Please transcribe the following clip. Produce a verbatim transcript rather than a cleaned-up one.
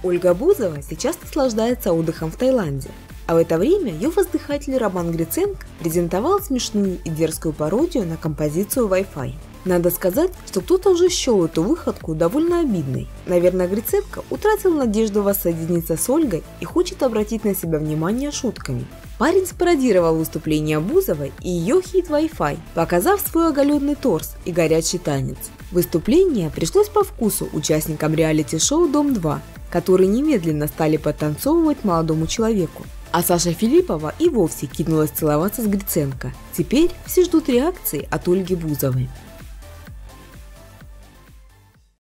Ольга Бузова сейчас наслаждается отдыхом в Таиланде. А в это время ее воздыхатель Роман Гриценко презентовал смешную и дерзкую пародию на композицию Wi-Fi. Надо сказать, что кто-то уже счел эту выходку довольно обидной. Наверное, Гриценко утратил надежду воссоединиться с Ольгой и хочет обратить на себя внимание шутками. Парень спародировал выступление Бузовой и ее хит Wi-Fi, показав свой оголенный торс и горячий танец. Выступление пришлось по вкусу участникам реалити-шоу «Дом-два», которые немедленно стали подтанцовывать молодому человеку. А Саша Филиппова и вовсе кинулась целоваться с Гриценко. Теперь все ждут реакции от Ольги Бузовой.